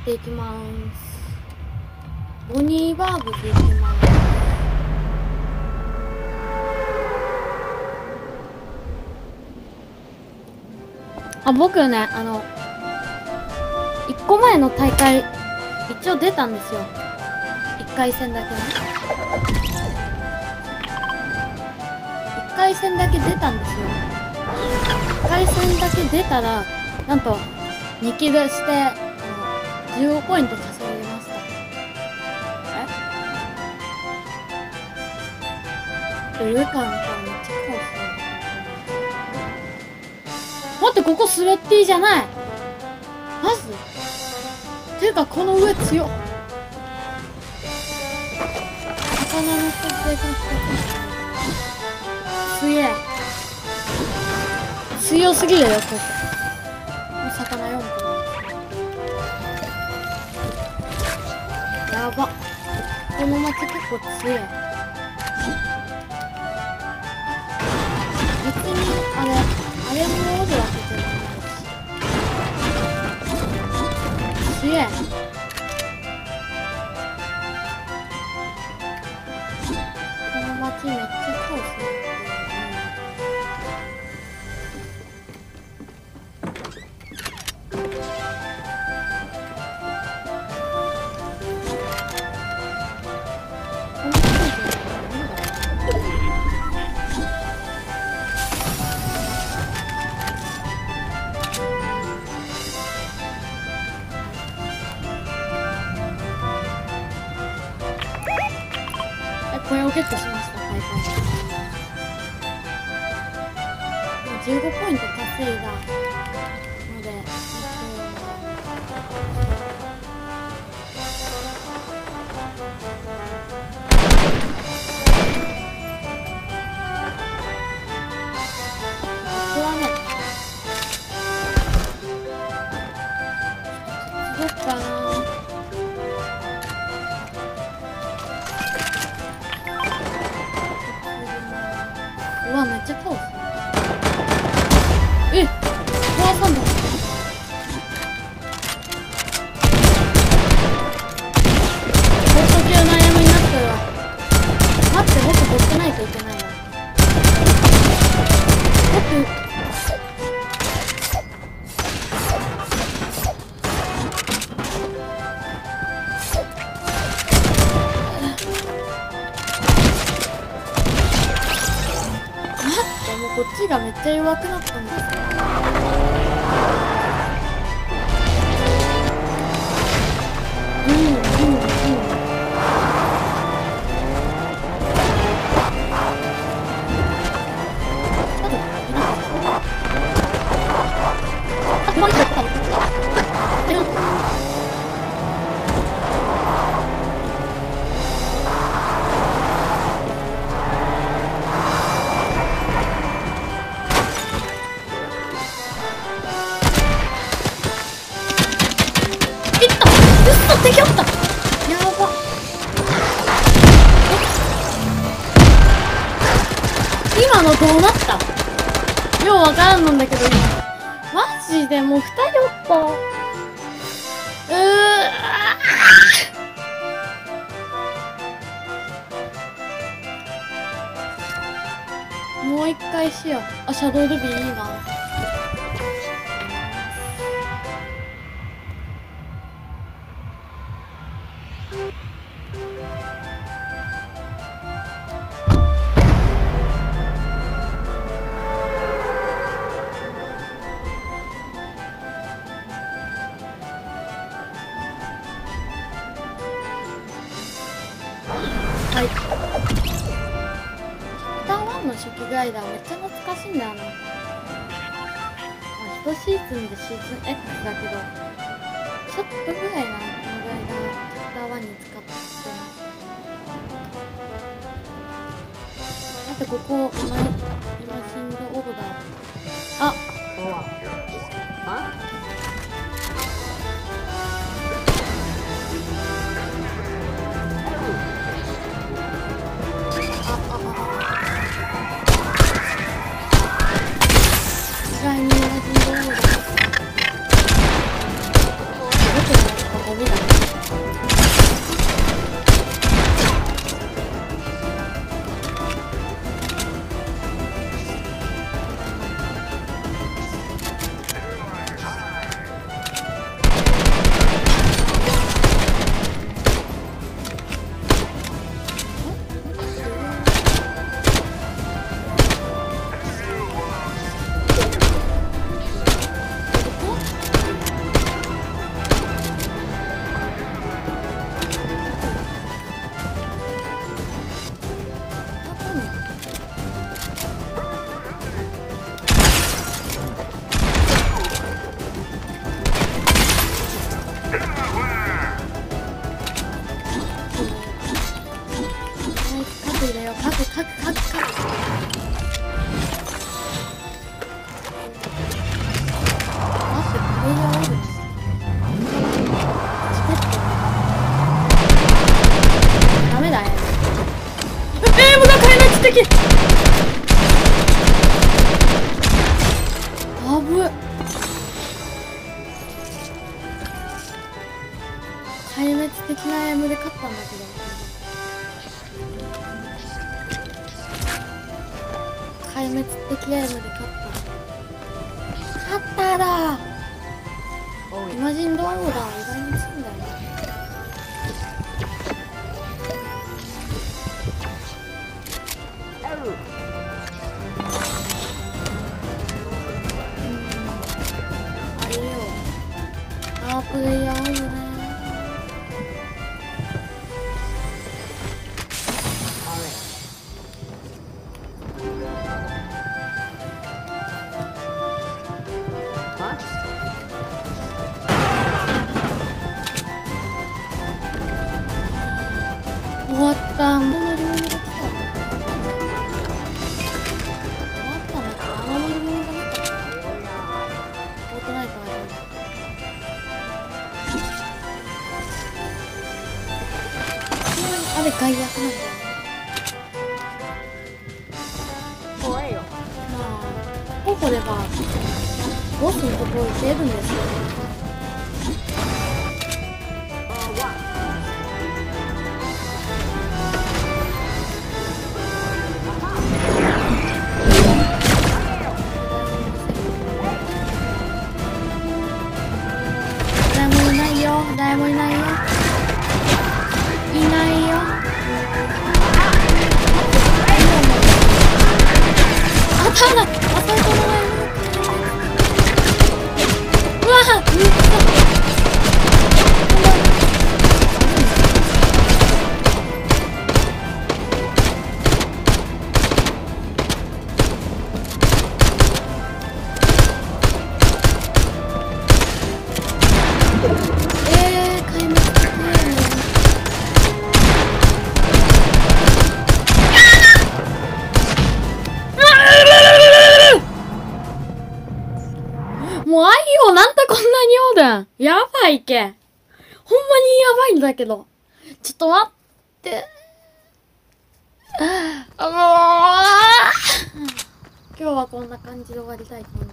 っていきます。ボニーバーグでいきます。僕ね、1個前の大会、一応出たんですよ。1回戦だけね。1回戦だけ出たんですよ。1回戦だけ出たら、なんと、2キルして、15ポイント稼ぎました。上から見たらめっちゃカオス。待って、ここスレッティじゃない。マジていうか、この上強っ。魚の設定がすげえ。強すぎるよ、ここ。お魚4個。やば。この町結構強い。別に、あれもおるわけじゃないし。すげえ。この町めっちゃカオス。これをゲットしました、大会。15ポイント稼いだので、ここはね、どっかな。うわ、めっちゃカオス。壊さんだ。放送級の悩みになってるわ。待って、僕持ってないといけないわ。こっちがめっちゃ弱くなったんですよ。敵おった。やば。今のどうなった？ようわからんのんだけど、マジでもう2人おった。もう一回しよう。シャドウルビーいいな。はい。チャプター1の初期グライダーめっちゃ懐かしいんだよな。1シーズンでシーズン X だけど、ちょっとぐらいな、このグライダーチャプター1に使ってます。あとここ、今シンドオーダー。意外に今シンドオーダー。 ハクハクハク。待って、プレイヤーおる。チケット。ダメだね。もうなんか変な知的。あぶっ。壊滅的なエムで勝ったんだけど。壊滅的エムで勝った。勝っただ。イマジンドームだ。意外に強いんだよね。あれよ。プレイヤー多いよね。終わった。もう乗り物が来た。終わったのか。あの乗り物がなかった。終わってないかな。あれ外役なんだよね。怖いよ。まあここではボスのところ行けるんですよ。誰もいないよ。いないよ。あただ。あたりとの前に。うわ。もう愛よ、なんでこんなにおるん。やばいけ。ほんまにやばいんだけど。ちょっと待って。今日はこんな感じで終わりたいと思います。